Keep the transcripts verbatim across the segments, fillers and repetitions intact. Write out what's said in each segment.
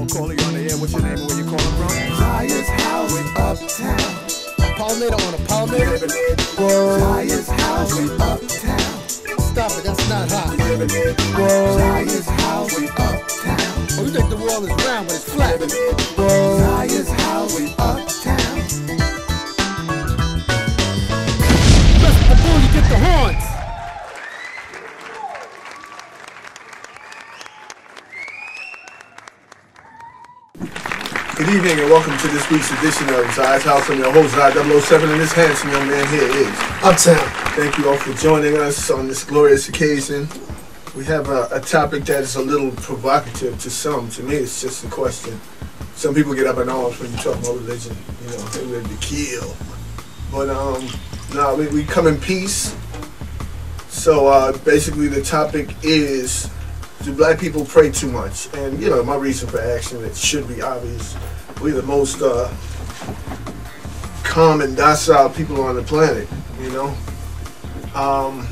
Yo, caller, you on the air. What's your name and where you calling from? Zaiyah's house in Uptown. Palmetto on a Palmetto. Zaiyah's house in Uptown. Stop it, that's not hot. Zaiyah's house in Uptown. Oh, you think the world is round, but it's flat. Zaiyah's house in Uptown. Let's the bull, you get the horns. Good evening and welcome to this week's edition of Zaiyah's House. I'm your host, Zai double oh seven, and this handsome young man here is Uptown. Thank you all for joining us on this glorious occasion. We have a, a topic that is a little provocative to some. To me, it's just a question. Some people get up in arms when you talk about religion. You know, they're ready to kill. But um, no, we, we come in peace. So uh, basically the topic is, do black people pray too much? And you know, my reason for action, it should be obvious. We're the most uh, calm and docile people on the planet, you know? Um,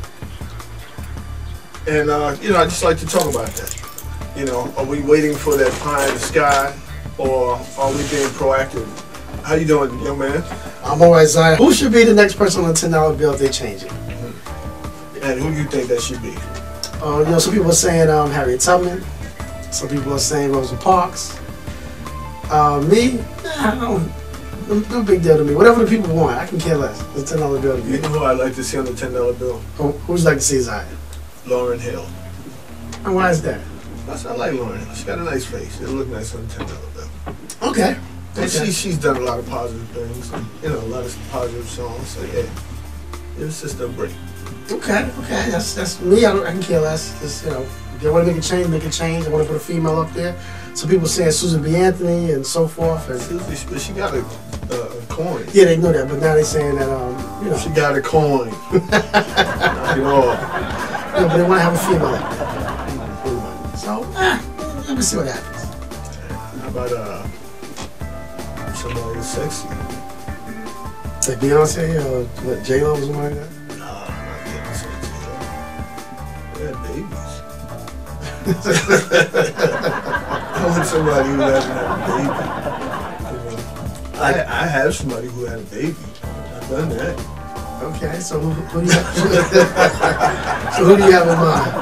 and, uh, you know, I just like to talk about that. You know, are we waiting for that pie in the sky, or are we being proactive? How you doing, young man? I'm alright, Zaiyah. Who should be the next person on the ten dollar bill if they change it? Mm-hmm. And who do you think that should be? Uh, you know, some people are saying um, Harriet Tubman. Some people are saying Rosa Parks. Uh, me, nah, I don't, no, no big deal to me. Whatever the people want, I can care less. The ten dollar bill to me. You know who I'd like to see on the ten dollar bill? Who, who'd you like to see, Zaiyah? Lauryn Hill. And why is that? That's, I like Lauryn Hill. She got a nice face. It'll look nice on the ten dollar bill. Okay. And okay. she, she's done a lot of positive things, and, you know, a lot of positive songs. So yeah, it was just a break. Okay, okay. That's that's me. I, don't, I can care less. Just, you know, if they want to make a change, make a change. I want to put a female up there. Some people saying Susan B. Anthony and so forth. And She, she got a, a, a coin. yeah, they know that, but now they're saying that um, you know, She got a coin. Knock it off. you know, but they want to have a female up there. So, eh, let me see what happens. How about uh, somebody who's sexy? Like Beyonce or what, J Lo or something like that? Nah, not Beyonce. They had babies. I want somebody who hasn't had a baby. You know, I, I have somebody who had a baby. I've done that. Okay, so who, who do you have? So who do you have in mind?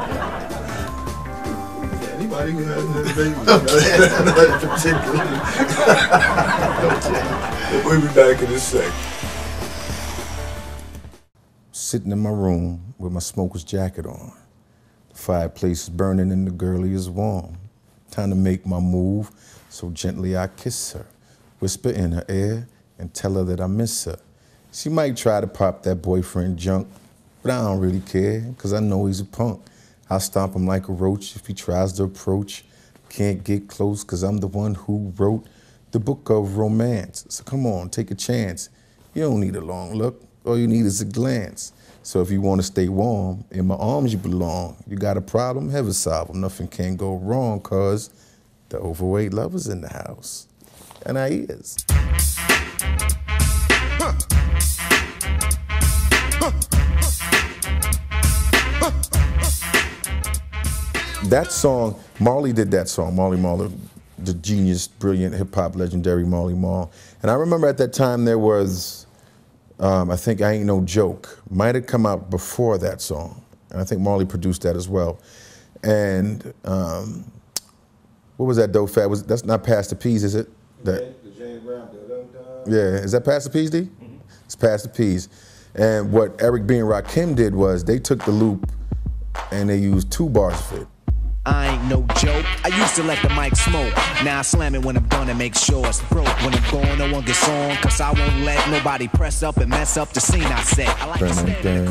Anybody who hasn't had a baby. Okay. Not particularly. Okay. We'll be back in a sec. Sitting in my room with my smoker's jacket on. The fireplace is burning and the girlie is warm. Time to make my move, so gently I kiss her. Whisper in her ear and tell her that I miss her. She might try to pop that boyfriend junk, but I don't really care, cause I know he's a punk. I'll stomp him like a roach if he tries to approach. Can't get close, cause I'm the one who wrote the book of romance. So come on, take a chance. You don't need a long look, all you need is a glance. So if you want to stay warm, in my arms you belong. You got a problem, heaven solve them. Nothing can go wrong, cause the overweight lover's in the house. And I is. Huh. Huh. Huh. That song, Marley did that song, Marley Marl, the genius, brilliant hip-hop legendary Marley Marl. And I remember at that time there was, um, I think I Ain't No Joke, might have come out before that song. And I think Marley produced that as well. And um, what was that dope fat? Was, that's not Pass the Peas, is it? That, the James Brown, yeah, is that Pass the Peas, D? Mm-hmm. It's Pass the Peas. And what Eric B and Rakim did was they took the loop and they used two bars of it. I ain't no joke. I used to let the mic smoke. Now I slam it when I'm done and make sure it's broke. When I'm gone, no one gets on, cause I won't let nobody press up and mess up the scene I set. I like to stand in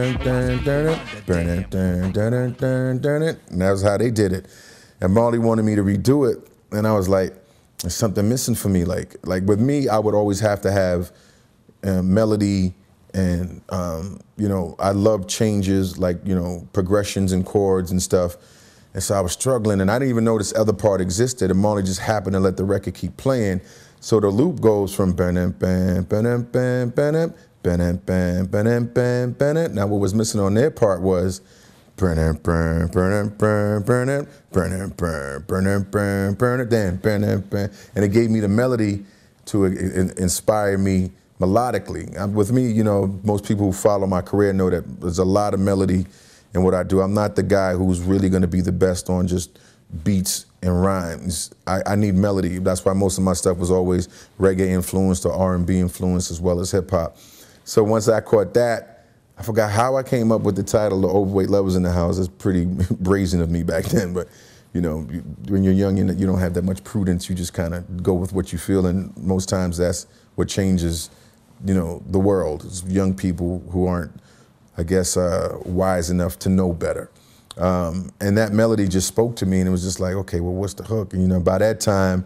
it. And that was how they did it. And Marley wanted me to redo it, and I was like, there's something missing for me. Like, like with me, I would always have to have uh, melody and, um, you know, I love changes, like, you know, progressions and chords and stuff. And so I was struggling, and I didn't even know this other part existed, and Marley just happened to let the record keep playing. So the loop goes from bam bam bam bam bam bam bam bam bam bam bam. Now what was missing on their part was burn it, burn, burn it, burn, burn it, burn it, burn, burn it, burn, burn it, then burn it, burn. And it gave me the melody to inspire me melodically. With me, you know, most people who follow my career know that there's a lot of melody in what I do. I'm not the guy who's really going to be the best on just beats and rhymes. I, I need melody. That's why most of my stuff was always reggae influenced or R and B influenced as well as hip hop. So once I caught that, I forgot how I came up with the title, The Overweight Lovers in the House. It's pretty brazen of me back then, but you know, you, when you're young and you don't have that much prudence, you just kind of go with what you feel, and most times that's what changes, you know, the world. It's young people who aren't, I guess, uh, wise enough to know better. Um, and that melody just spoke to me, and it was just like, okay, well, what's the hook? And, you know, by that time,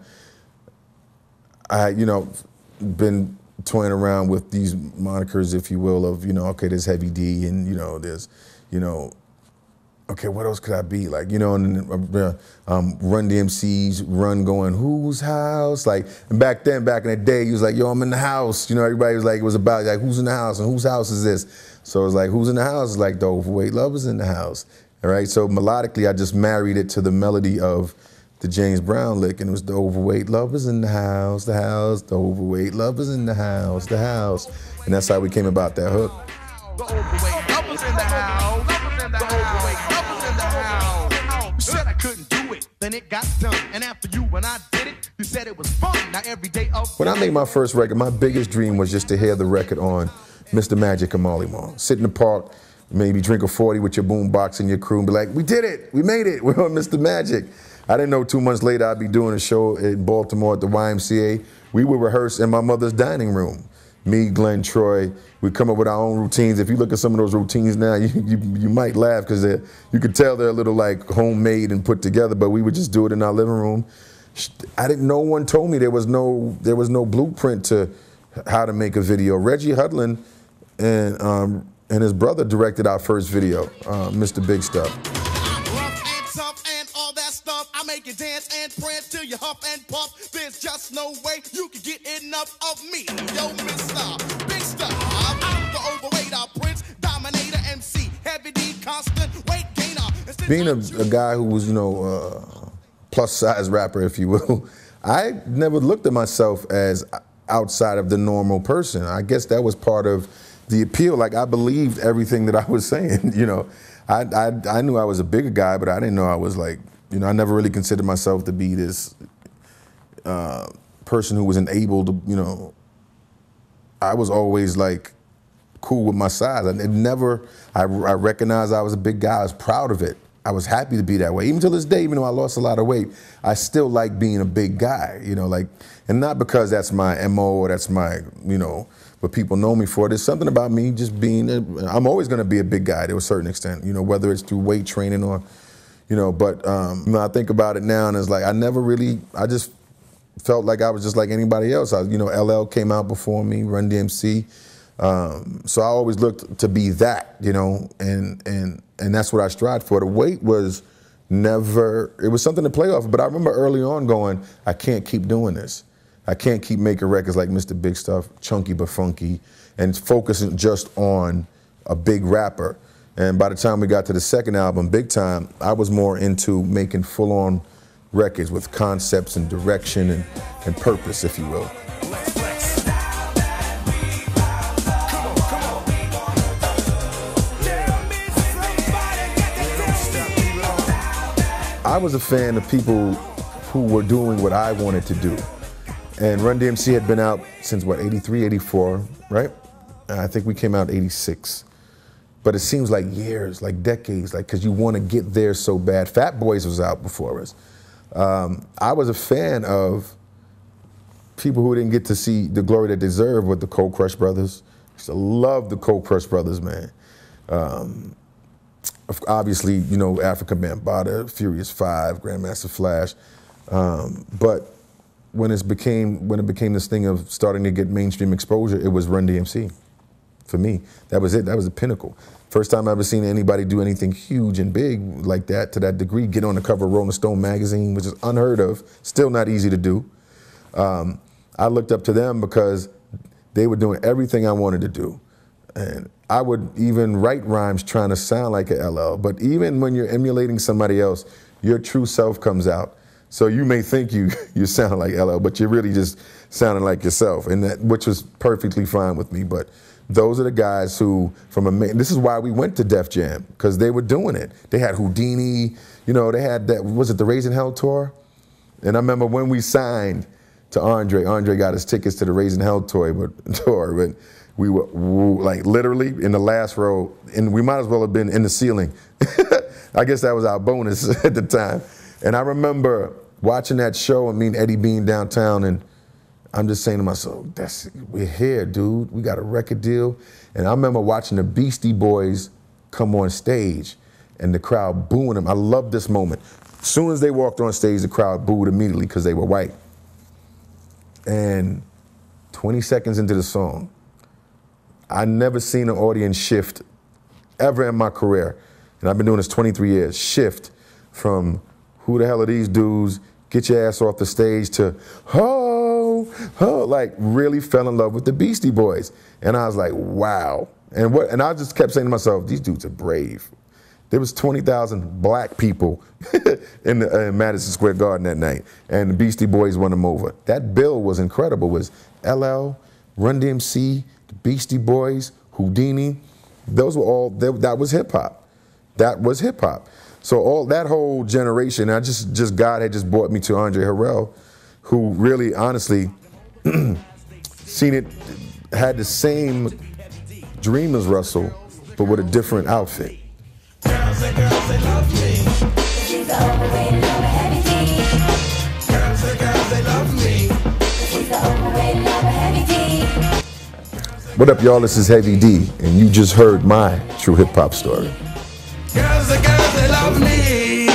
I, you know, been toying around with these monikers, if you will, of, you know, okay, there's Heavy D, and, you know, there's, you know, okay, what else could I be? Like, you know, and uh, um, Run D M C's Run going, whose house? Like, and back then, back in the day, he was like, yo, I'm in the house. You know, everybody was like, it was about, like, who's in the house, and whose house is this? So it was like, who's in the house? It's like, the Overweight Lovers in the house. All right, so melodically, I just married it to the melody of the James Brown lick, and it was the overweight lovers in the house, the house, the overweight lovers in the house, the house. And that's how we came about that hook. The overweight lovers in the house, the overweight lovers in the house. You said I couldn't do it, then it got done. And after you, when I did it, you said it was fun. Now every day of When I made my first record, my biggest dream was just to hear the record on Mister Magic and Molly Mall. Sit in the park, maybe drink a forty with your boombox and your crew and be like, we did it, we made it, we're on Mister Magic. I didn't know two months later I'd be doing a show in Baltimore at the Y M C A. We would rehearse in my mother's dining room. Me, Glenn, Troy, we come up with our own routines. If you look at some of those routines now, you, you, you might laugh because you could tell they're a little like homemade and put together, but we would just do it in our living room. I didn't, no one told me there was no, there was no blueprint to how to make a video. Reggie Hudlin and, um, and his brother directed our first video, uh, Mister Big Stuff. rough and tough and all that stuff. I make you dance and prance till you huff and puff. There's just no way you can get enough of me. Yo, Mister Big Stuff. I'm the overweight prince, dominator, M C, heavy D, constant weight gainer. Being a, a guy who was, you know, uh, plus size rapper, if you will, I never looked at myself as outside of the normal person. I guess that was part of the appeal. Like, I believed everything that I was saying, you know. I, I, I knew I was a bigger guy, but I didn't know I was like, you know, I never really considered myself to be this uh, person who was enabled to, you know, I was always like cool with my size. I it never, I, I recognized I was a big guy. I was proud of it. I was happy to be that way. Even to this day, even though I lost a lot of weight, I still like being a big guy, you know, like, and not because that's my M O or that's my, you know, what people know me for. There's something about me just being, a, I'm always gonna be a big guy to a certain extent, you know, whether it's through weight training or, you know, but um, you know, I think about it now and it's like, I never really, I just felt like I was just like anybody else. I, you know, L L came out before me, Run D M C. Um, so I always looked to be that, you know, and, and, and that's what I strived for. The weight was never, it was something to play off of, but I remember early on going, I can't keep doing this. I can't keep making records like Mister Big Stuff, chunky but funky, and focusing just on a big rapper. And by the time we got to the second album, Big Time, I was more into making full-on records with concepts and direction and, and purpose, if you will. I was a fan of people who were doing what I wanted to do. And Run D M C had been out since, what, eighty-three, eighty-four, right? And I think we came out eighty-six. But it seems like years, like decades, like, because you want to get there so bad. Fat Boys was out before us. Um, I was a fan of people who didn't get to see the glory they deserve with the Cold Crush Brothers. I used to love the Cold Crush Brothers, man. Um, obviously, you know, Africa Bambaataa, Furious Five, Grandmaster Flash. Um, but when it became when it became this thing of starting to get mainstream exposure, it was Run D M C. For me, that was it. That was the pinnacle. First time I ever seen anybody do anything huge and big like that to that degree. Get on the cover of Rolling Stone magazine, which is unheard of. Still not easy to do. Um, I looked up to them because they were doing everything I wanted to do, and I would even write rhymes trying to sound like a L L. But even when you're emulating somebody else, your true self comes out. So you may think you you sound like L L, but you're really just sounding like yourself, and that which was perfectly fine with me. But those are the guys who, from a this is why we went to Def Jam, because they were doing it. They had Houdini, you know, they had that, was it the Raising Hell tour? And I remember when we signed to Andre, Andre got us tickets to the Raising Hell tour, but tour, but we were like literally in the last row, and we might as well have been in the ceiling. I guess that was our bonus at the time. And I remember watching that show and meeting Eddie Bean downtown, and I'm just saying to myself, "That's we're here, dude. We got a record deal." And I remember watching the Beastie Boys come on stage, and the crowd booing them. I love this moment. As soon as they walked on stage, the crowd booed immediately because they were white. And twenty seconds into the song, I never seen an audience shift ever in my career, and I've been doing this twenty-three years, shift from who the hell are these dudes, get your ass off the stage, to ho, ho, like really fell in love with the Beastie Boys. And I was like, wow. And what? And I just kept saying to myself, these dudes are brave. There was twenty thousand black people in, the, uh, in Madison Square Garden that night, and the Beastie Boys won them over. That bill was incredible. It was L L, Run D M C, the Beastie Boys, Houdini. Those were all, they, that was hip hop. That was hip hop. So all that whole generation, I just, just God had just brought me to Andre Harrell, who really, honestly, seen it, had the same dream as Russell, but with a different outfit. Girls and girls, they love me. She's the overrated, overheavy D. Girls and girls, they love me. She's the overrated, overheavy D. What up, y'all? This is Heavy D, and you just heard my true hip hop story. Girls and girls, they love me.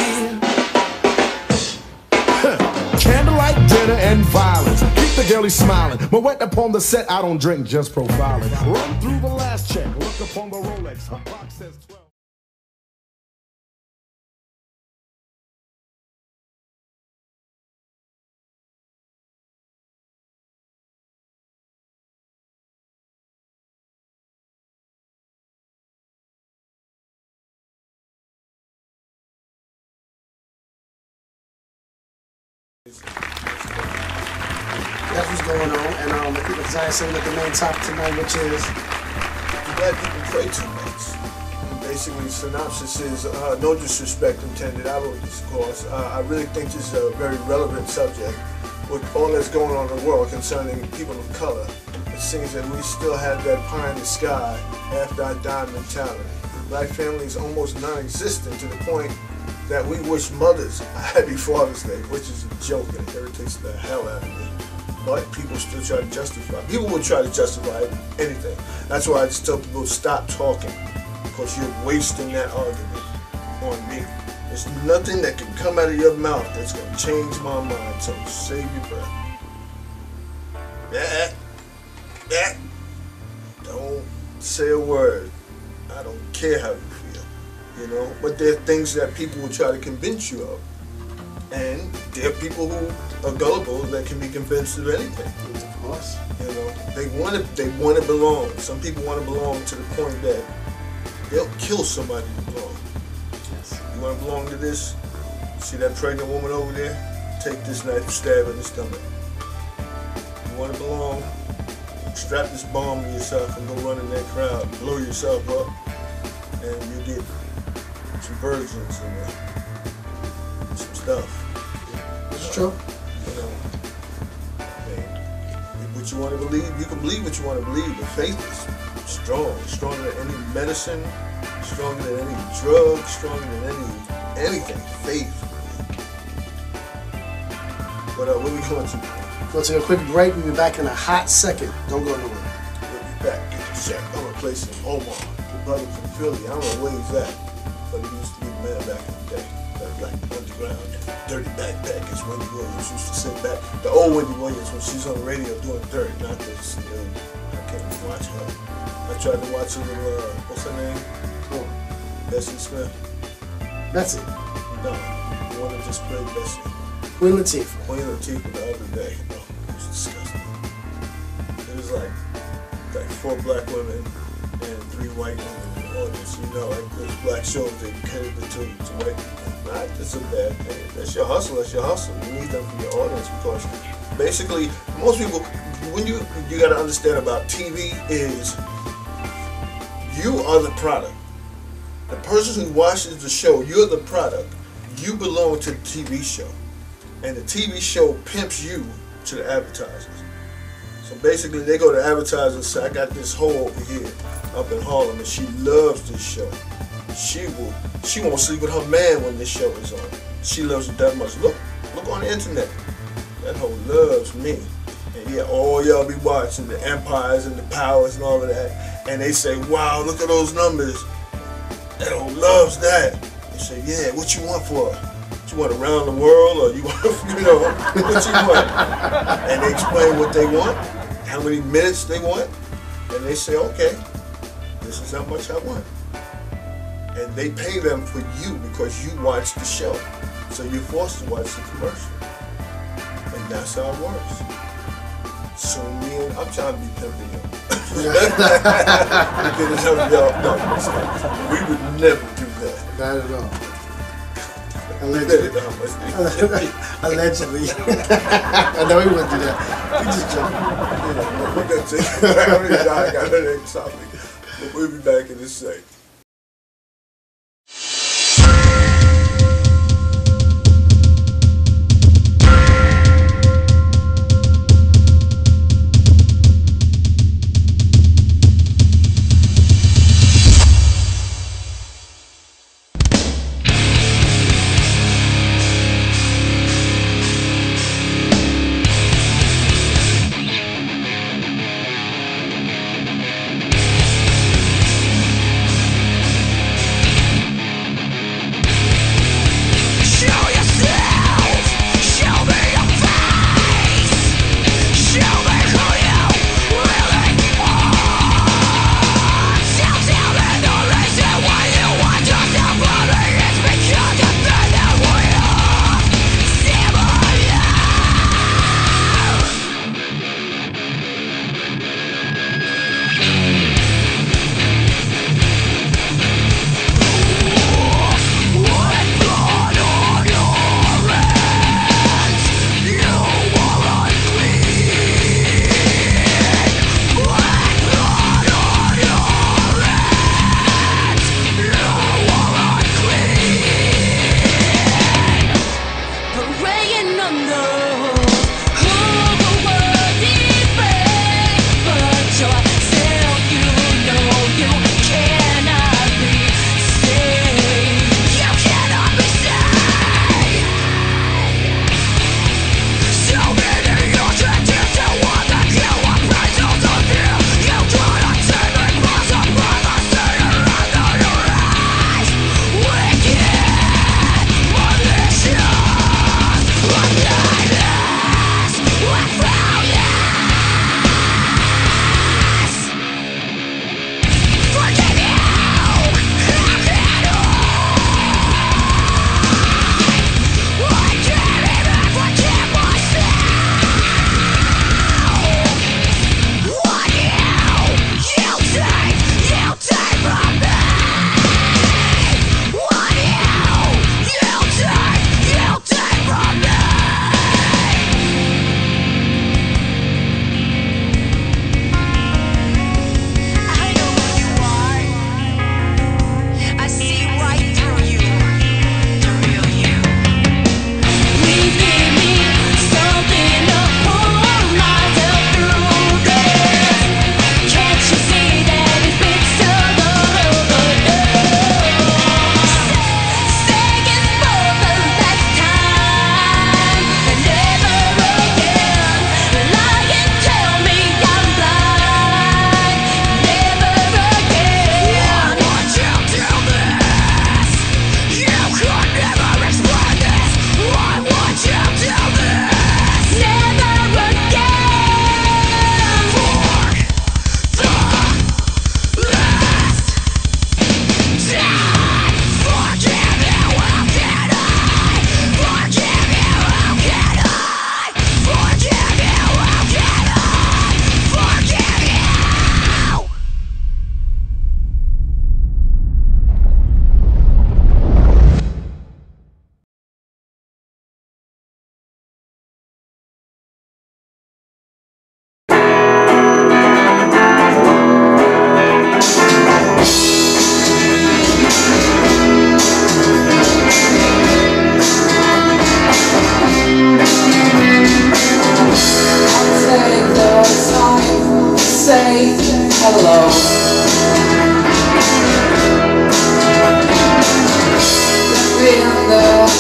Candlelight dinner and violence. Keep the girlie smiling. But went upon the set, I don't drink, just profiling. Run through the last check, look upon the Rolex. Her box says twelve. That's what's going on, and um, I think Zaiyah saying that the main topic tonight, which is Black people pray too much. And basically, the synopsis is, uh, no disrespect intended, I wrote this course. Uh, I really think this is a very relevant subject with all that's going on in the world concerning people of color. It seems that we still have that pie in the sky after I die mentality. Black family is almost non-existent to the point that we wish mothers a happy Father's Day, which is a joke and it irritates the hell out of me. But people still try to justify. People will try to justify anything. That's why I just tell people, stop talking, because you're wasting that argument on me. There's nothing that can come out of your mouth that's going to change my mind, so save your breath. Yeah, yeah. Don't say a word. I don't care how you feel, you know. But there are things that people will try to convince you of. And there are people who are gullible that can be convinced of anything. of course. You know, they want to. They want to belong. Some people want to belong to the point that they'll kill somebody to belong. Yes. You want to belong to this? See that pregnant woman over there? Take this knife and stab her in the stomach. You want to belong? Strap this bomb to yourself and go run in that crowd. Blow yourself up, and you get some virgins and uh, some stuff. It's true. You know, I mean, what you want to believe, you can believe what you want to believe, but faith is strong, stronger than any medicine, stronger than any drug, stronger than any anything. Faith. But uh, where we going to? We'll take a quick break. We'll be back in a hot second. Don't go nowhere. We'll be back. Get the check. I'm replacing Omar, the brother from Philly. I don't know where he's at, but he used to be the man back in the day. Like underground, dirty backpack is Wendy Williams used to sit back. The old Wendy Williams when she's on the radio doing dirt, not this new. I can't even watch her. I tried to watch a little, uh, what's her name? Oh. Bessie Smith? Bessie. No, the one that just played Bessie. Queen Latifah. Queen Latifah the other day. Oh, it was disgusting. It was like, like four black women and three every white woman in the audience. You know, like those black shows they cater to, to white people. Not it's a bad thing. That's your hustle. That's your hustle. You need them for your audience because basically most people, when you you got to understand about T V is you are the product. The person who watches the show, you're the product. You belong to the T V show, and the T V show pimps you to the advertisers. So basically, they go to advertisers and say, "I got this hoe over here up in Harlem, and she loves this show. She will, she won't sleep with her man when this show is on. She loves it that much. Look, look on the internet. That hoe loves me." And yeah, all y'all be watching the Empires and the Powers and all of that, and they say, "Wow, look at those numbers. That hoe loves that." They say, "Yeah, what you want for her? You want around the world, or you want, you know, what you want?" And they explain what they want, how many minutes they want, and they say, "Okay, this is how much I want." And they pay them for you because you watch the show. So you're forced to watch the commercial. And that's how it works. So me and I'm trying to be pimping y'all. No, we would never do that. Not at all. Allegedly. Allegedly. I know he wouldn't do that. He just joking. We're going to take it back. I got the next topic. But we'll be back in a sec.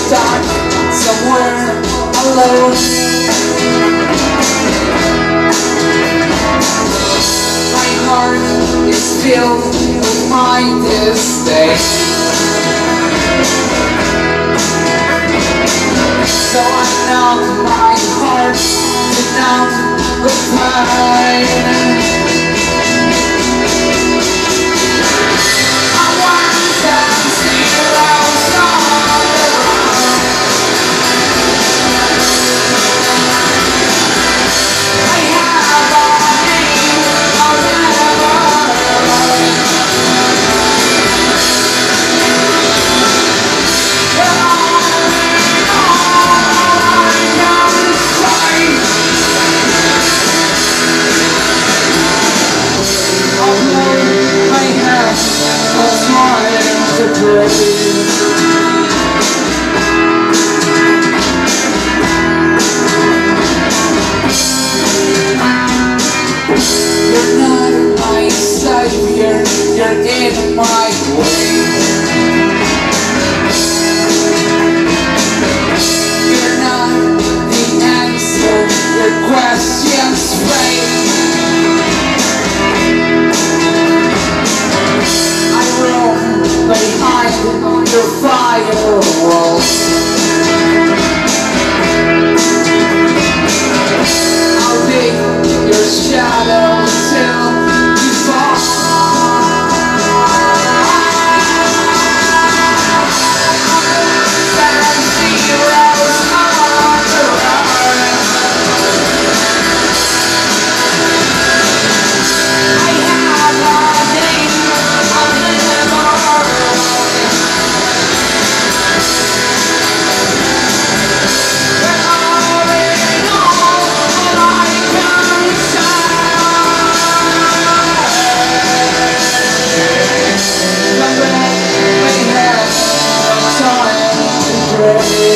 stuck somewhere alone. My heart is filled with my disdain. So I numb my heart to numb the pain. I want them zeros on the ground. I have a name I'll never learn. But all in all, I can say although I have no time to play, you're not my savior, you're in my way. You're not the answer, your questions fail. I roam behind your firewalls. I'll be your shadow till you fall. Seven zeros on the run. I have a name I'll never learn. But all in all, I can say that we have no time to pray.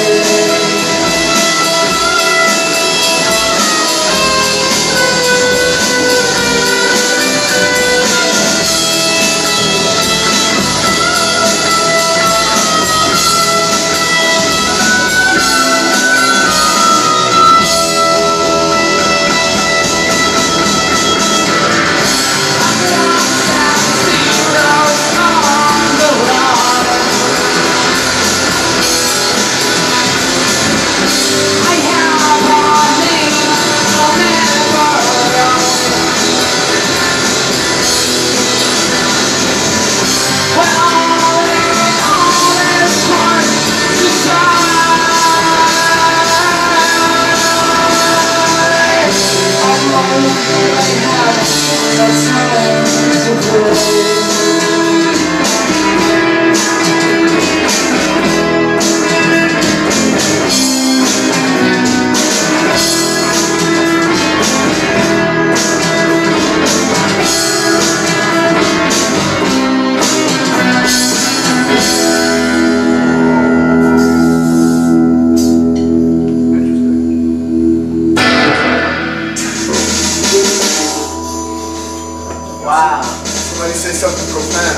Somebody say something profound.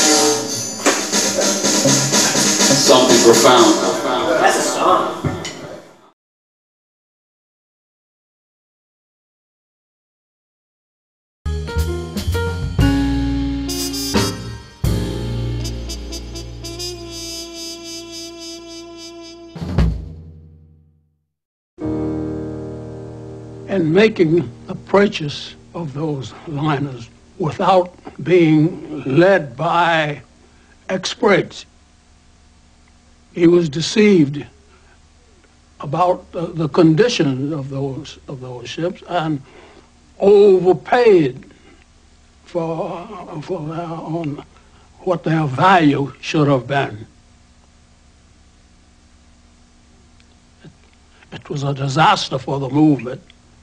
Something profound. That's a song. And making the purchase of those liners without being led by experts. He was deceived about the, the condition of those of those ships and overpaid for for their, on what their value should have been. It, it was a disaster for the movement,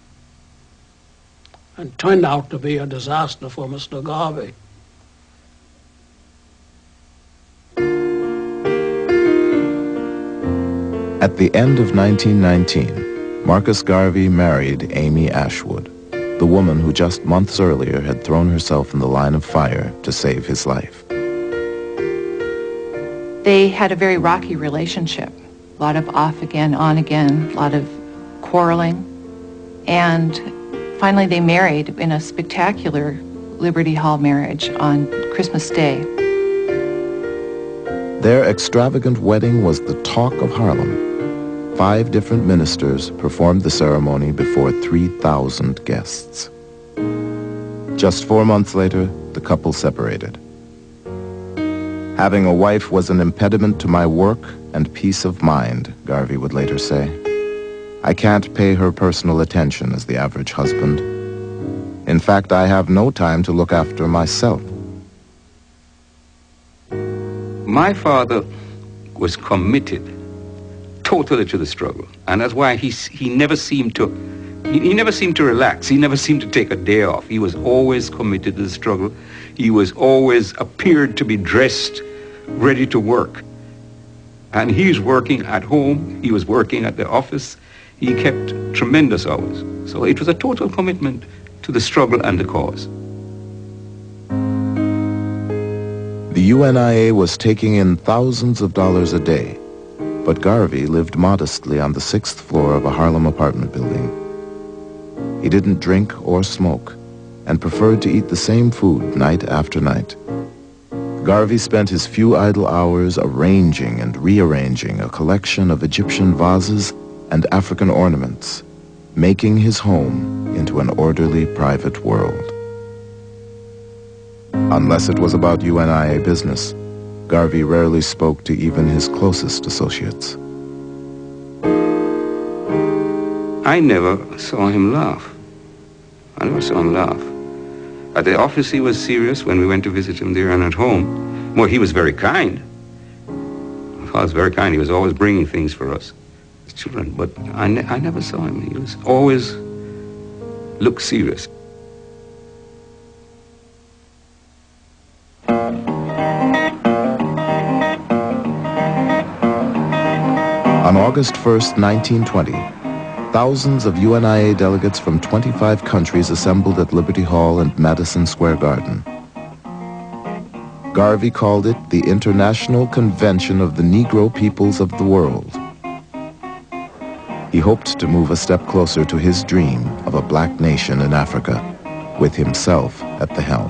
and turned out to be a disaster for Mister Garvey. At the end of nineteen nineteen, Marcus Garvey married Amy Ashwood, the woman who just months earlier had thrown herself in the line of fire to save his life. They had a very rocky relationship. A lot of off again, on again, a lot of quarreling. And finally they married in a spectacular Liberty Hall marriage on Christmas Day. Their extravagant wedding was the talk of Harlem. Five different ministers performed the ceremony before three thousand guests. Just four months later, the couple separated. Having a wife was an impediment to my work and peace of mind, Garvey would later say. I can't pay her personal attention as the average husband. In fact, I have no time to look after myself. My father was committed totally to the struggle, and that's why he he never seemed to he, he never seemed to relax. He never seemed to take a day off. He was always committed to the struggle. He was always appeared to be dressed, ready to work. And he's working at home. He was working at the office. He kept tremendous hours. So it was a total commitment to the struggle and the cause. The U N I A was taking in thousands of dollars a day, but Garvey lived modestly on the sixth floor of a Harlem apartment building. He didn't drink or smoke and preferred to eat the same food night after night. Garvey spent his few idle hours arranging and rearranging a collection of Egyptian vases and African ornaments, making his home into an orderly private world. Unless it was about U N I A business, Garvey rarely spoke to even his closest associates. I never saw him laugh. I never saw him laugh. At the office he was serious when we went to visit him there, and at home, well, he was very kind. My father was very kind. He was always bringing things for us, as children, but I, ne I never saw him. He was always looked serious. On August first, nineteen twenty, thousands of U N I A delegates from twenty-five countries assembled at Liberty Hall and Madison Square Garden. Garvey called it the International Convention of the Negro Peoples of the World. He hoped to move a step closer to his dream of a black nation in Africa, with himself at the helm.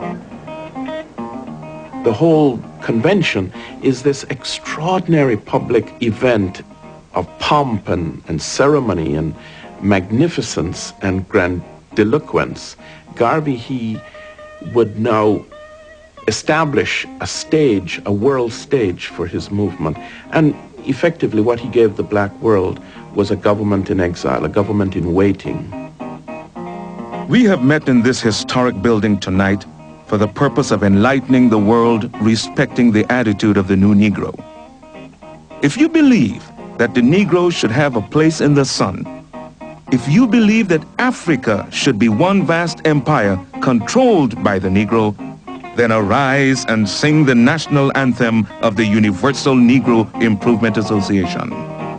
The whole convention is this extraordinary public event of pomp and, and ceremony and magnificence and grandiloquence. Garvey, he would now establish a stage, a world stage for his movement. And effectively what he gave the black world was a government in exile, a government in waiting. We have met in this historic building tonight for the purpose of enlightening the world respecting the attitude of the new Negro. If you believe that the Negro should have a place in the sun, if you believe that Africa should be one vast empire controlled by the Negro, then arise and sing the national anthem of the Universal Negro Improvement Association.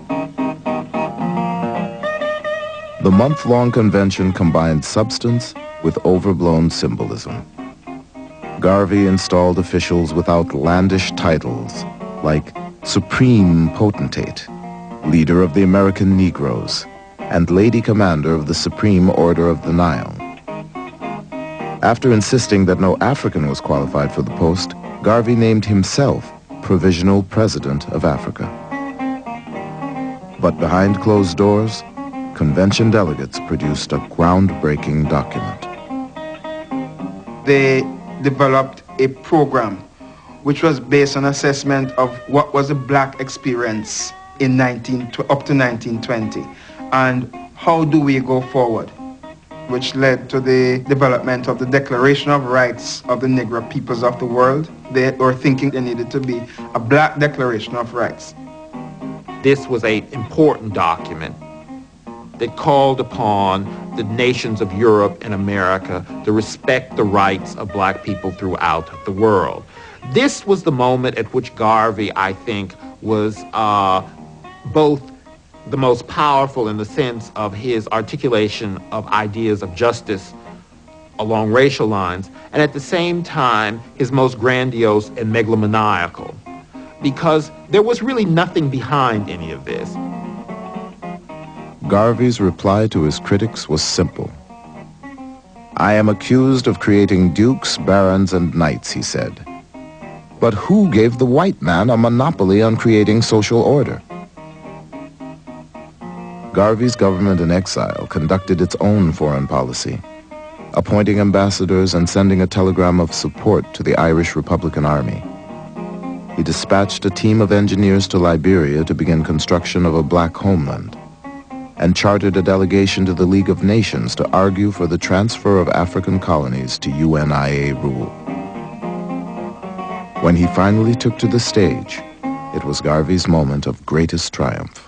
The month-long convention combined substance with overblown symbolism. Garvey installed officials with outlandish titles like Supreme Potentate, Leader of the American Negroes, and Lady Commander of the Supreme Order of the Nile. After insisting that no African was qualified for the post, Garvey named himself Provisional President of Africa. But behind closed doors, convention delegates produced a groundbreaking document. They developed a program which was based on assessment of what was the black experience in nineteen up to nineteen twenty and how do we go forward, which led to the development of the Declaration of Rights of the Negro Peoples of the World. They were thinking there needed to be a black Declaration of Rights. This was an important document that called upon the nations of Europe and America to respect the rights of black people throughout the world. This was the moment at which Garvey, I think, was uh, both the most powerful in the sense of his articulation of ideas of justice along racial lines, and at the same time, his most grandiose and megalomaniacal. because there was really nothing behind any of this. Garvey's reply to his critics was simple. I am accused of creating dukes, barons, and knights, he said. But who gave the white man a monopoly on creating social order? Garvey's government in exile conducted its own foreign policy, appointing ambassadors and sending a telegram of support to the Irish Republican Army. He dispatched a team of engineers to Liberia to begin construction of a black homeland, and chartered a delegation to the League of Nations to argue for the transfer of African colonies to U N I A rule. When he finally took to the stage, it was Garvey's moment of greatest triumph.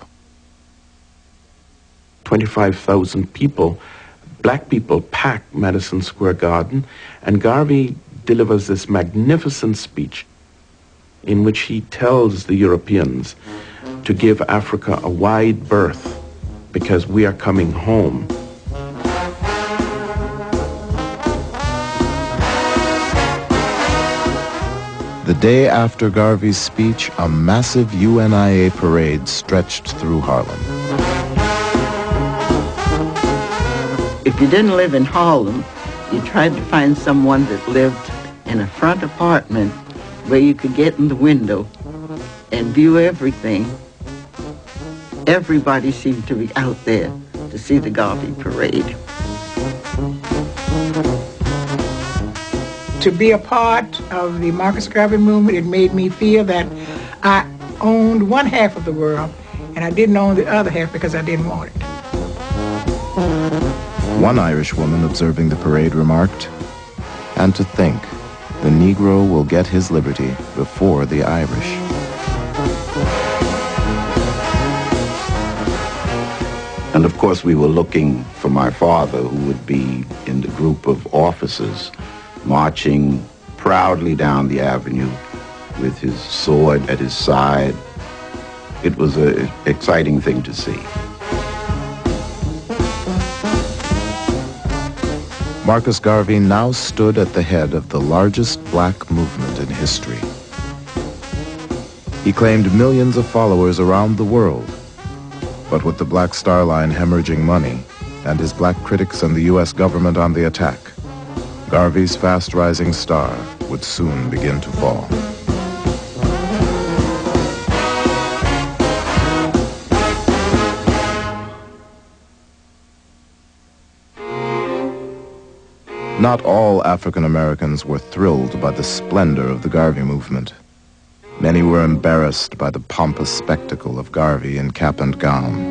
twenty-five thousand people, black people, packed Madison Square Garden, and Garvey delivers this magnificent speech in which he tells the Europeans to give Africa a wide berth because we are coming home. The day after Garvey's speech, a massive U N I A parade stretched through Harlem. If you didn't live in Harlem, you tried to find someone that lived in a front apartment where you could get in the window and view everything. Everybody seemed to be out there to see the Garvey parade. To be a part of the Marcus Garvey movement, it made me feel that I owned one half of the world and I didn't own the other half because I didn't want it. One Irish woman observing the parade remarked, "And to think, the Negro will get his liberty before the Irish." And of course we were looking for my father, who would be in the group of officers marching proudly down the avenue with his sword at his side. It was an exciting thing to see. Marcus Garvey now stood at the head of the largest black movement in history. He claimed millions of followers around the world, but with the Black Star Line hemorrhaging money and his black critics and the U S government on the attack, Garvey's fast-rising star would soon begin to fall. Not all African Americans were thrilled by the splendor of the Garvey movement. Many were embarrassed by the pompous spectacle of Garvey in cap and gown.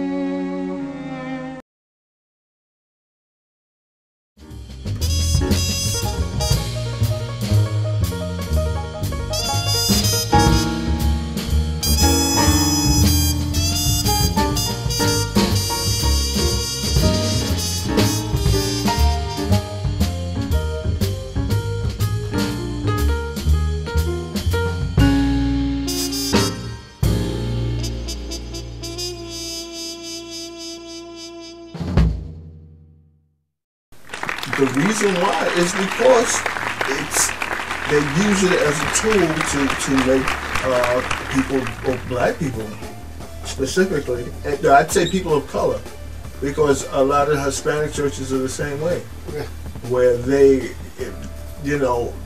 The reason why is because it's they use it as a tool to to make uh, people, or black people specifically, and I'd say people of color, because a lot of Hispanic churches are the same way, where they, you know,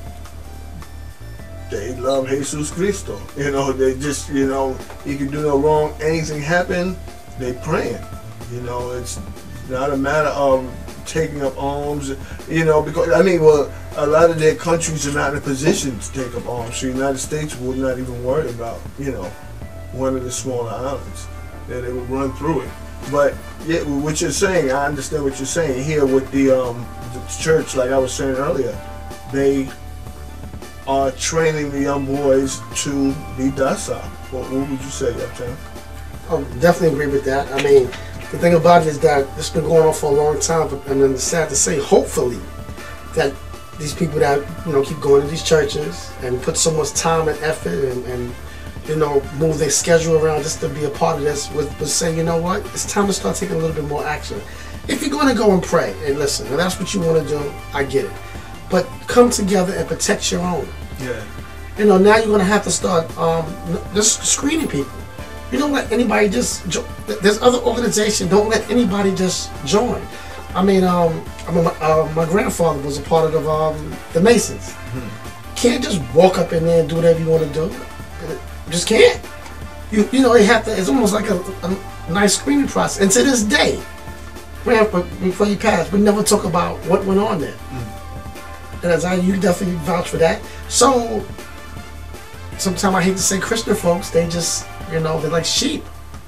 they love Jesus Cristo. You know, they just, you know, you can do no wrong. Anything happen, they praying. You know, it's not a matter of taking up arms, you know, because, I mean, well, a lot of their countries are not in a position to take up arms. So the United States would not even worry about, you know, one of the smaller islands. That they would run through it. But yeah, what you're saying, I understand what you're saying here with the, um, the church, like I was saying earlier. They are training the young boys to be docile. What, what would you say, Uptown? I definitely agree with that. I mean, the thing about it is that it's been going on for a long time, but and then it's sad to say, hopefully, that these people that, you know, keep going to these churches and put so much time and effort and, and you know, move their schedule around just to be a part of this, would, would say, you know what, it's time to start taking a little bit more action. If you're going to go and pray, and listen, and that's what you want to do, I get it. But come together and protect your own. Yeah. You know, now you're gonna have to start um, just screening people. You don't let anybody just. Jo There's other organizations. Don't let anybody just join. I mean, um, I mean, my, uh, my grandfather was a part of the, um, the Masons. Mm-hmm. Can't just walk up in there and do whatever you want to do. Just can't. You you know, you have to. It's almost like a, a nice screening process. And to this day, before you pass, we never talk about what went on there. Mm-hmm. And as I, you definitely vouch for that. So sometimes I hate to say Christian folks, they just, you know, they're like sheep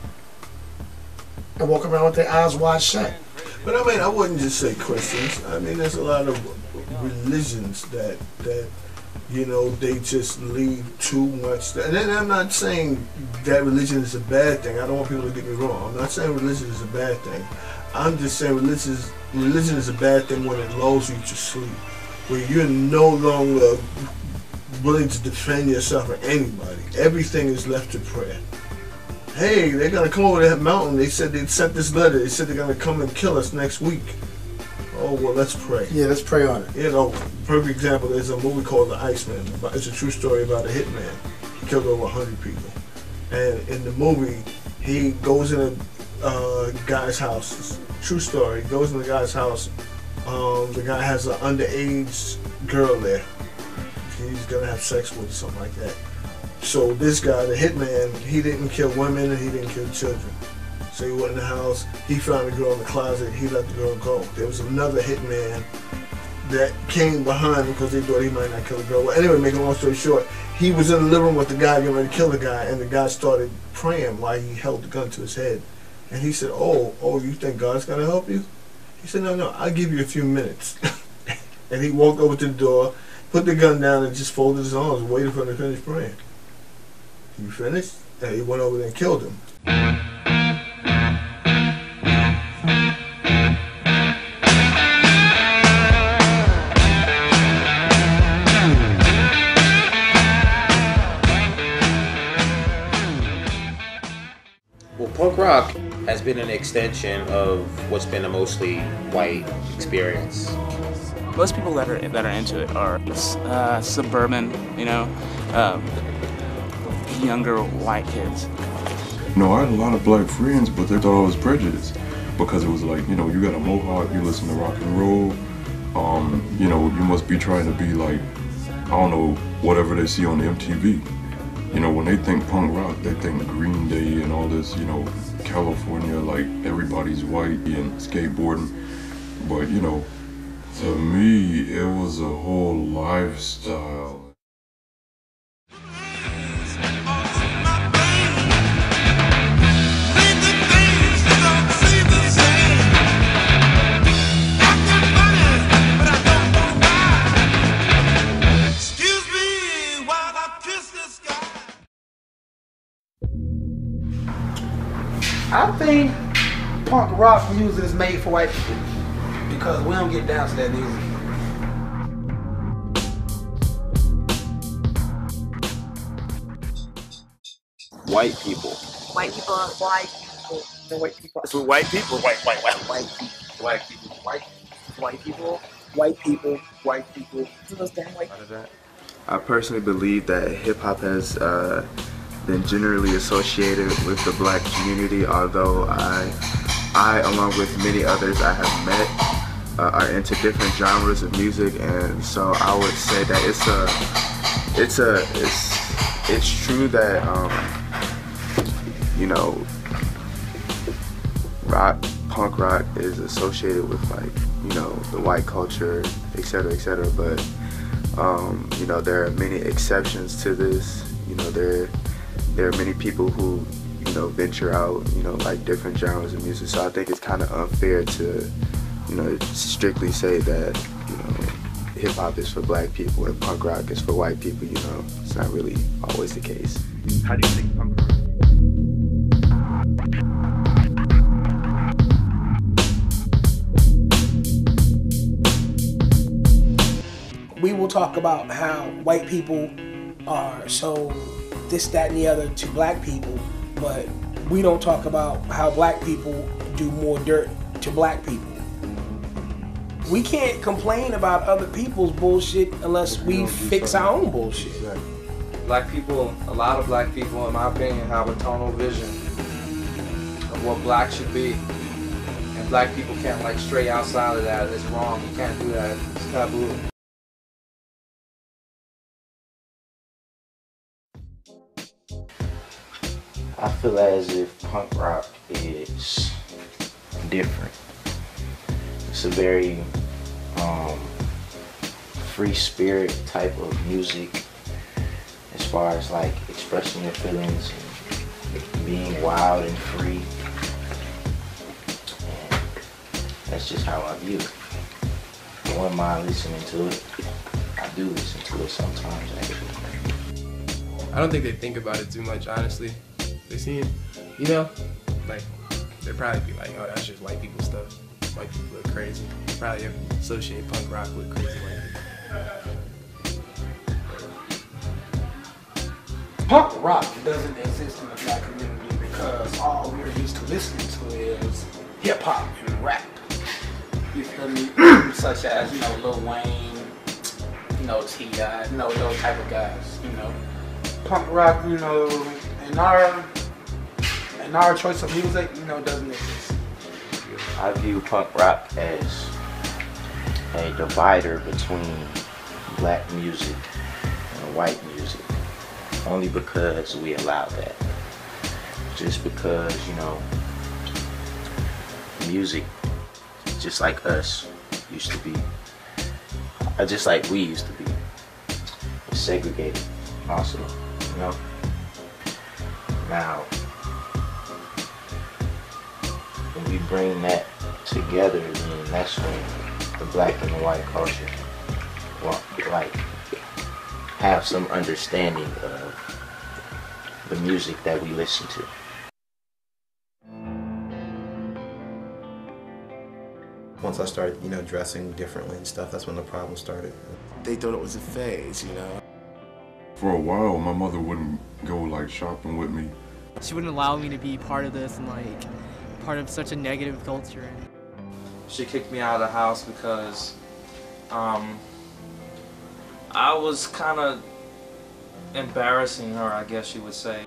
and walk around with their eyes wide shut. But I mean, I wouldn't just say Christians. I mean, there's a lot of religions that that you know they just leave too much. And then I'm not saying that religion is a bad thing. I don't want people to get me wrong. I'm not saying religion is a bad thing. I'm just saying religion is, religion is a bad thing when it lulls you to sleep, where you're no longer willing to defend yourself or anybody. Everything is left to prayer. Hey, they're gonna come over that mountain. They said they sent this letter. They said they're gonna come and kill us next week. Oh well, let's pray. Yeah, let's pray on it. You know, perfect example. There's a movie called The Iceman. It's a true story about a hitman. He killed over a hundred people, and in the movie, he goes in a uh, guy's house. It's a true story. He goes in the guy's house. Um, the guy has an underage girl there. He's gonna have sex with or something like that. So this guy, the hitman, he didn't kill women and he didn't kill children. So he went in the house, he found the girl in the closet, he let the girl go. There was another hitman that came behind him because they thought he might not kill the girl. Well, anyway, making a long story short, he was in the living room with the guy getting ready to kill the guy, and the guy started praying while he held the gun to his head. And he said, oh, oh, you think God's gonna help you? He said, no, no, I'll give you a few minutes. And he walked over to the door, put the gun down and just folded his arms and waited for him to finish praying. He finished, and he went over there and killed him. Well, punk rock has been an extension of what's been a mostly white experience. Most people that are that are into it are uh, suburban, you know, um, younger white kids. No, I had a lot of black friends, but they thought I was prejudiced because it was like, you know, you got a mohawk, you listen to rock and roll, um, you know, you must be trying to be like, I don't know, whatever they see on M T V. You know, when they think punk rock, they think Green Day and all this, you know, California, like everybody's white and skateboarding. But, you know, to me, it was a whole lifestyle. I think punk rock music is made for white people because we don't get down to that music. White people. White people are white people. The white people. It's with white people. White, white, white, white people. White people. White, white people. White people. White people. To those damn white people. I personally believe that hip hop has uh, been generally associated with the black community, although I, I along with many others I have met, uh, are into different genres of music, and so I would say that it's a, it's a, it's, it's true that, um, you know, rock, punk rock is associated with like, you know, the white culture, et cetera, et cetera, but, um, you know, there are many exceptions to this. You know, there, there are many people who, you know, venture out, you know, like different genres of music. So I think it's kind of unfair to, you know, strictly say that, you know, hip hop is for black people and punk rock is for white people. You know, it's not really always the case. How do you think punk rock? We will talk about how white people are so this, that, and the other to black people, but we don't talk about how black people do more dirt to black people. We can't complain about other people's bullshit unless we fix our own bullshit. Black people, a lot of black people, in my opinion, have a tunnel vision of what black should be. And black people can't like stray outside of that. It's wrong. You can't do that. It's taboo. I feel as if punk rock is different. It's a very um, free spirit type of music as far as like expressing your feelings and being wild and free. And that's just how I view it. I wouldn't mind listening to it. I do listen to it sometimes actually. I don't think they think about it too much, honestly. They see it, you know, like, they'd probably be like, oh, that's just white people stuff. White people are crazy. They probably associate punk rock with crazy white people. Punk rock doesn't exist in the black community because all we're used to listening to is hip hop and rap. You feel me? Such as, you know, Lil Wayne, you know, T I, you know, those type of guys, you know. Punk rock, you know, in our in our choice of music, you know, doesn't exist. I view punk rock as a divider between black music and white music, only because we allow that. Just because, you know, music, just like us, used to be, uh, just like we used to be, it's segregated also, you know? Now, when we bring that together, then that's when the black and the white culture will, like, have some understanding of the music that we listen to. Once I started, you know, dressing differently and stuff, that's when the problem started. They thought it was a phase, you know? For a while, my mother wouldn't go, like, shopping with me. She wouldn't allow me to be part of this and, like, part of such a negative culture. She kicked me out of the house because um, I was kind of embarrassing her, I guess you would say.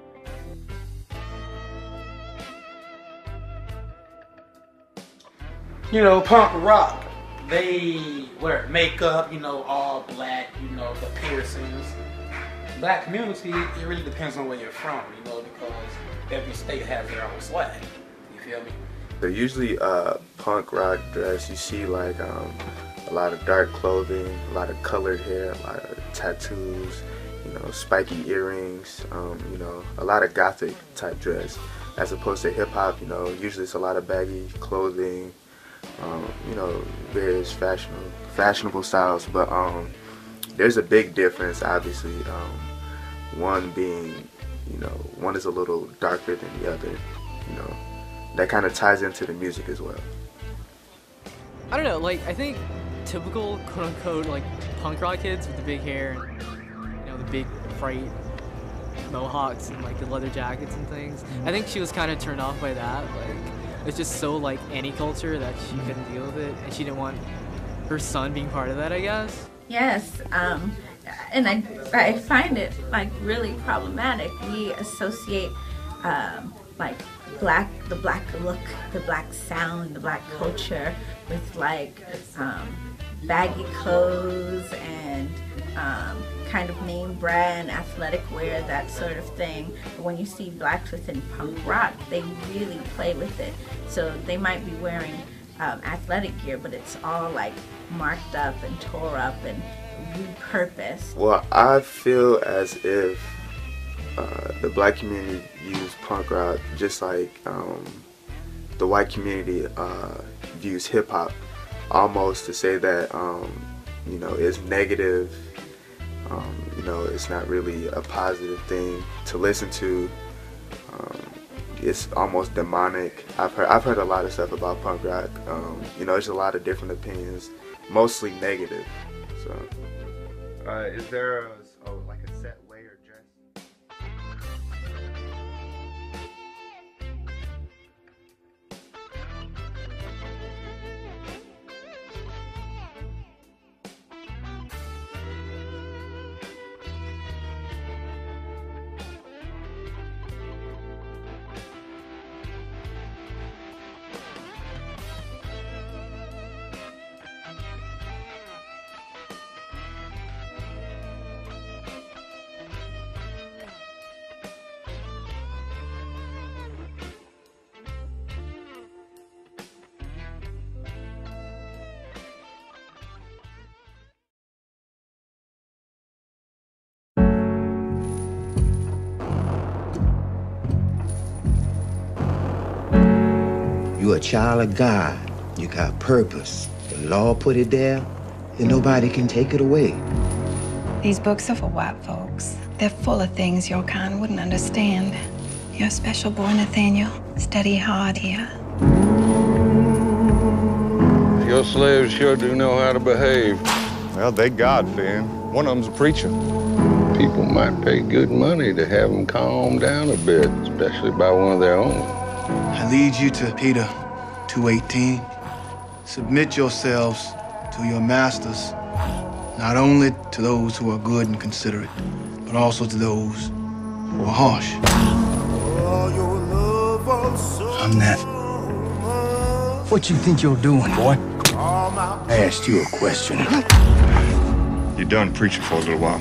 You know, punk rock, they wear makeup, you know, all black, you know, the piercings. Black community, it really depends on where you're from, you know, because every state has their own swag. You feel me? So usually uh, punk rock dress, you see like um, a lot of dark clothing, a lot of colored hair, a lot of tattoos, you know, spiky earrings, um, you know, a lot of gothic type dress. As opposed to hip hop, you know, usually it's a lot of baggy clothing, um, you know, various fashionable, fashionable styles. But um, there's a big difference, obviously. Um, one being, you know, one is a little darker than the other, you know. That kind of ties into the music as well. I don't know, like, I think typical quote-unquote, like, punk rock kids with the big hair and, you know, the big, bright mohawks and, like, the leather jackets and things. I think she was kind of turned off by that. Like, it's just so, like, anti-culture that she couldn't deal with it, and she didn't want her son being part of that, I guess. Yes, um, and I, I find it, like, really problematic. We associate, um, like, black, the black look, the black sound, the black culture with, like, um, baggy clothes and um, kind of name brand athletic wear, that sort of thing. But when you see blacks within punk rock, they really play with it. So they might be wearing um, athletic gear, but it's all like marked up and tore up and repurposed. Well, I feel as if uh, the black community views punk rock just like um, the white community uh, views hip hop, almost to say that um, you know, it's negative. Um, you know, it's not really a positive thing to listen to. Um, it's almost demonic. I've heard I've heard a lot of stuff about punk rock. Um, you know, there's a lot of different opinions, mostly negative. So, uh, is there a, oh, like a set way or dress? a child of God. You got purpose. The law put it there, and nobody can take it away. These books are for white folks. They're full of things your kind wouldn't understand. You're a special boy, Nathaniel. Study hard here. Your slaves sure do know how to behave. Well, they God-fearing. One of them's a preacher. People might pay good money to have them calm down a bit, especially by one of their own. I lead you to Peter two eighteen. Submit yourselves to your masters, not only to those who are good and considerate, but also to those who are harsh. I'm that. What you think you're doing, boy? I asked you a question. You done preaching for a little while.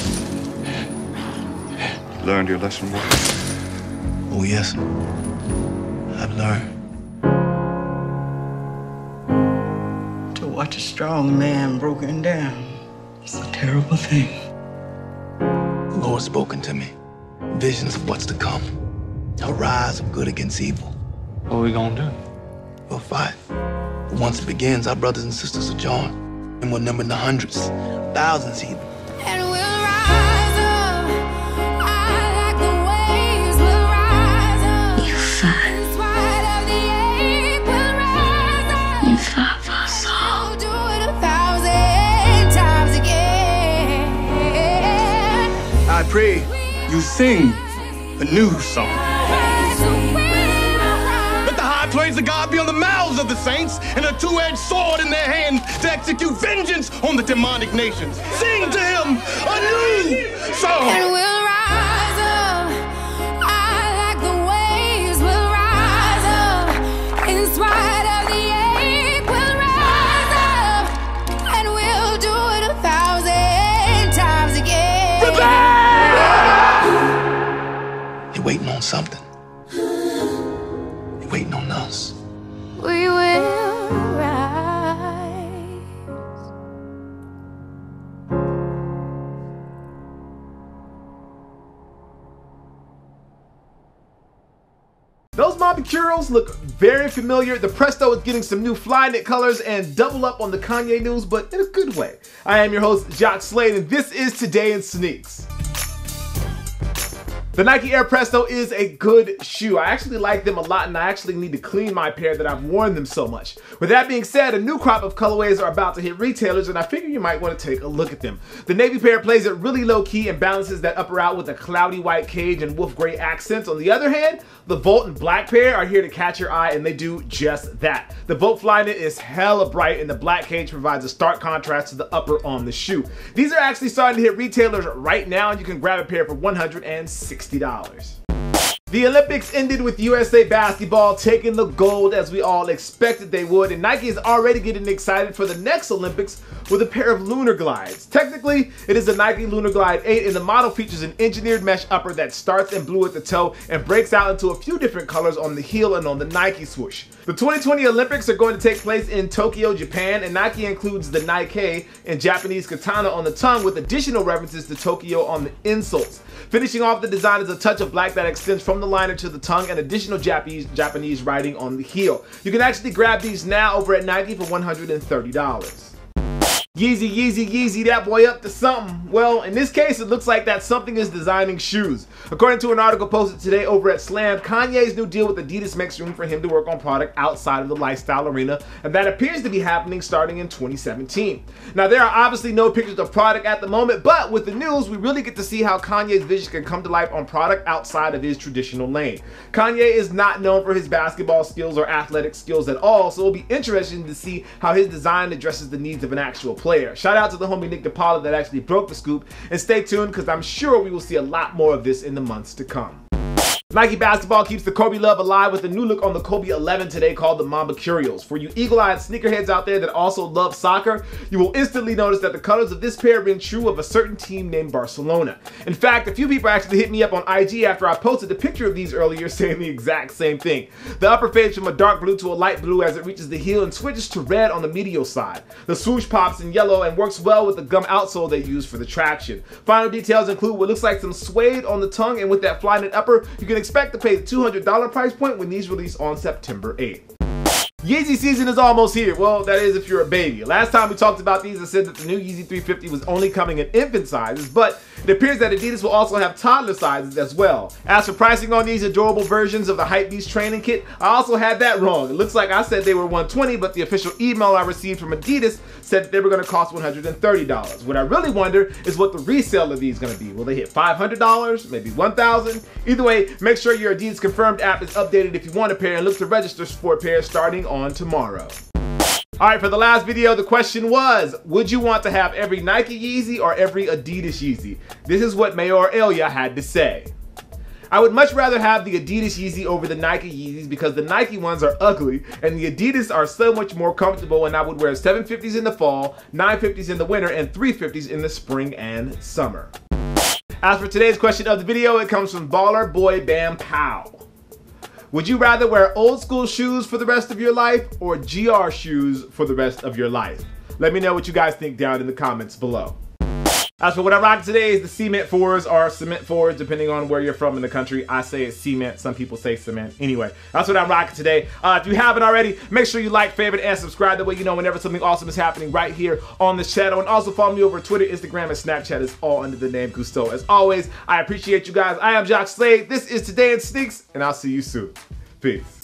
Learned your lesson, boy? Oh, yes. I've learned. To watch a strong man broken down is a terrible thing. The Lord's spoken to me. Visions of what's to come. A rise of good against evil. What are we gonna do? We'll fight. But once it begins, our brothers and sisters are joined. And we'll number in the hundreds, thousands even. And we'll rise up. I like the waves. We'll rise up. You fight. In spite of the ache, we'll rise up. You fight for us all. We'll do it a thousand times again. I pray you sing a new song. Let the high praise of God be on the mouths of the saints and a two-edged sword in their hand to execute vengeance on the demonic nations. Sing to him a new song. And we'll rise up. I like the waves. We'll rise up. In spite of the ache, we'll rise up. And we'll do it a thousand times again. You're waiting on something. You're waiting on us. We will rise. Those Mobicurials look very familiar. The Presto is getting some new fly knit colors and double up on the Kanye news, but in a good way. I am your host, Jock Slade, and this is Today in Sneaks. The Nike Air Presto is a good shoe. I actually like them a lot, and I actually need to clean my pair that I've worn them so much. With that being said, a new crop of colorways are about to hit retailers, and I figure you might want to take a look at them. The navy pair plays it really low key and balances that upper out with a cloudy white cage and wolf gray accents. On the other hand, the Volt and black pair are here to catch your eye, and they do just that. The Volt Flyknit is hella bright, and the black cage provides a stark contrast to the upper on the shoe. These are actually starting to hit retailers right now, and you can grab a pair for one hundred sixty dollars. The Olympics ended with U S A basketball taking the gold as we all expected they would, and Nike is already getting excited for the next Olympics with a pair of Lunar Glides. Technically, it is a Nike Lunar Glide eight, and the model features an engineered mesh upper that starts in blue at the toe and breaks out into a few different colors on the heel and on the Nike swoosh. The twenty twenty Olympics are going to take place in Tokyo, Japan, and Nike includes the Nike and Japanese katana on the tongue with additional references to Tokyo on the insoles. Finishing off the design is a touch of black that extends from the liner to the tongue and additional Japanese, Japanese writing on the heel. You can actually grab these now over at Nike for one hundred thirty dollars. Yeezy, Yeezy, Yeezy, that boy up to something. Well, in this case, it looks like that something is designing shoes. According to an article posted today over at Slam, Kanye's new deal with Adidas makes room for him to work on product outside of the lifestyle arena, and that appears to be happening starting in twenty seventeen. Now, there are obviously no pictures of product at the moment, but with the news, we really get to see how Kanye's vision can come to life on product outside of his traditional lane. Kanye is not known for his basketball skills or athletic skills at all, so it'll be interesting to see how his design addresses the needs of an actual player. Shout out to the homie Nick DePaula that actually broke the scoop, and stay tuned because I'm sure we will see a lot more of this in the months to come. Nike basketball keeps the Kobe love alive with a new look on the Kobe eleven today called the Mobicurials. For you eagle-eyed sneakerheads out there that also love soccer, you will instantly notice that the colors of this pair ring true of a certain team named Barcelona. In fact, a few people actually hit me up on I G after I posted a picture of these earlier saying the exact same thing. The upper fades from a dark blue to a light blue as it reaches the heel and switches to red on the medial side. The swoosh pops in yellow and works well with the gum outsole they use for the traction. Final details include what looks like some suede on the tongue, and with that Flyknit upper, you can expect to pay the two hundred dollar price point when these release on September eighth. Yeezy season is almost here. Well, that is if you're a baby. Last time we talked about these, I said that the new Yeezy three fifty was only coming in infant sizes, but it appears that Adidas will also have toddler sizes as well. As for pricing on these adorable versions of the Hypebeast training kit, I also had that wrong. It looks like I said they were one hundred twenty dollars, but the official email I received from Adidas said that they were going to cost one hundred thirty dollars. What I really wonder is what the resale of these is going to be. Will they hit five hundred dollars? Maybe one thousand dollars? Either way, make sure your Adidas Confirmed app is updated if you want a pair, and look to register for a pair starting on tomorrow. Alright, for the last video, the question was, would you want to have every Nike Yeezy or every Adidas Yeezy? This is what Mayor Elia had to say. I would much rather have the Adidas Yeezy over the Nike Yeezys because the Nike ones are ugly and the Adidas are so much more comfortable, and I would wear seven fifties in the fall, nine fifties in the winter, and three fifties in the spring and summer. As for today's question of the video, it comes from Baller Boy Bam Pow. Would you rather wear old school shoes for the rest of your life or G R shoes for the rest of your life? Let me know what you guys think down in the comments below. As for what I rock today is the cement fours or cement fours, depending on where you're from in the country. I say it's cement, some people say cement. Anyway, that's what I'm rocking today. Uh, if you haven't already, make sure you like, favorite, and subscribe. That way you know whenever something awesome is happening right here on this channel. And also follow me over Twitter, Instagram, and Snapchat. It's all under the name Gusto. As always, I appreciate you guys. I am Josh Slade. This is Today in Sneaks, and I'll see you soon. Peace.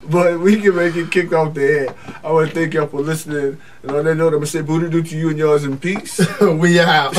But we can make it kick off the air. I want to thank y'all for listening. And on that note, I'm going to say booty doo to you and yours in peace. We out.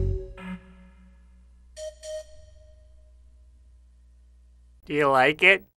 Do you like it?